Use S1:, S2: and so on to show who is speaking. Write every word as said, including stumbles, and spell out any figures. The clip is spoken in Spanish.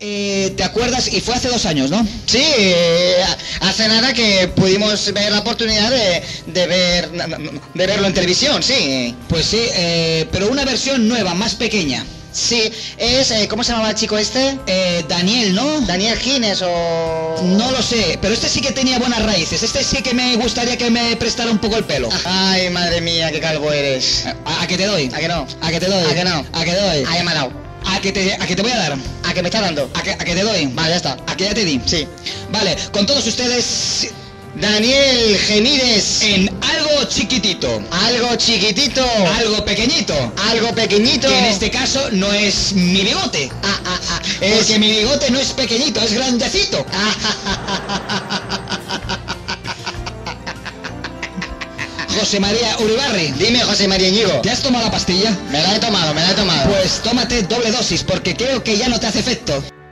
S1: Eh, ¿Te acuerdas? Y fue hace dos años, ¿no?
S2: Sí, eh, hace nada que pudimos ver la oportunidad de, de ver de verlo en televisión, sí.
S1: Pues sí, eh, pero una versión nueva, más pequeña.
S2: Sí, es, eh, ¿cómo se llamaba el chico este?
S1: Eh, Daniel, ¿no?
S2: Daniel Gines o...
S1: No lo sé, pero este sí que tenía buenas raíces. Este sí que me gustaría que me prestara un poco el pelo.
S2: Ay, madre mía, qué calvo eres.
S1: ¿A, a que te doy?
S2: ¿A que no?
S1: ¿A que te doy?
S2: ¿A que no?
S1: ¿A que te doy?
S2: Ah, ya me ha dado.
S1: ¿A que te, a que te voy a dar?
S2: ¿A que me está dando?
S1: ¿A que, a que te doy?
S2: Vale, ya está.
S1: ¿A que ya te di?
S2: Sí.
S1: Vale, con todos ustedes...
S2: Daniel Gemírez.
S1: En algo chiquitito.
S2: Algo chiquitito.
S1: Algo pequeñito.
S2: Algo pequeñito.
S1: Que en este caso no es mi bigote.
S2: Ah, ah, ah.
S1: Porque
S2: Es...
S1: mi bigote no es pequeñito, es grandecito. José María Uribarri.
S2: Dime, José María Íñigo.
S1: ¿Te has tomado la pastilla?
S2: Me la he tomado, me la he tomado.
S1: Pues tómate doble dosis porque creo que ya no te hace efecto.